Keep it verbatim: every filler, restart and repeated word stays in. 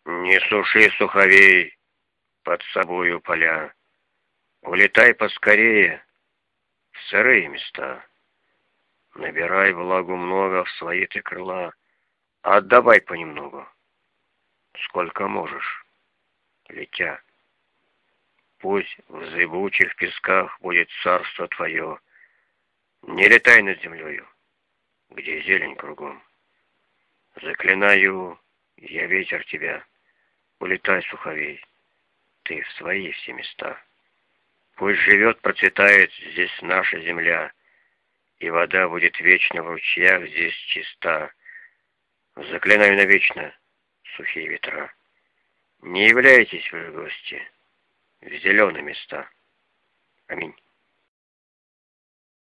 Не суши суховей под собою поля. Улетай поскорее в сырые места. Набирай влагу много в свои ты крыла, а отдавай понемногу, сколько можешь, летя. Пусть в зыбучих песках будет царство твое. Не летай над землею, где зелень кругом. Заклинаю я ветер тебя, улетай, суховей, ты в свои все места. Пусть живет, процветает здесь наша земля, и вода будет вечно в ручьях здесь чиста. Заклинаю навечно сухие ветра. Не являйтесь вы в гости в зеленые места. Аминь.